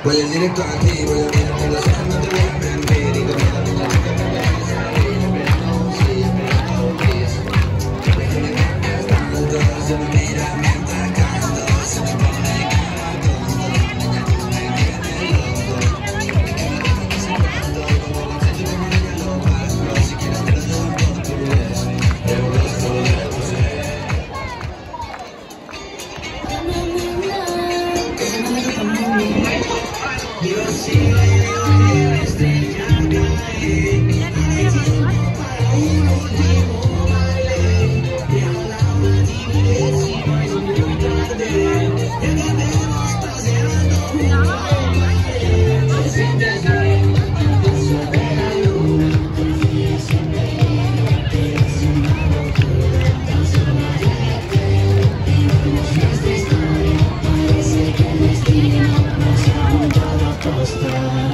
Voy a ir directo a ti, voy a mirarte los ojos, no te voy a mentir. Y como la niña chica me ves salir, pero no, siempre no, please. Déjame que estás dos, se me mira mientras canto, se me pone cara tonto. La niña tú me tienes loco. Es que me gusta que se cuento, como la fecha como ella lo paso. Si quieres te lo doy en portugués, el gusto de usted. Yo sigo en estrella cae, hay tiempo para un último baile. Llama la matinee, si no es muy tarde, entendemos paseando junto al baile. Te sientes bien, paso de la luna, confía siempre en que es una locura. Tan solo déjate, vivamos nuestra historia, parece que el destino nos ha juntado a costa.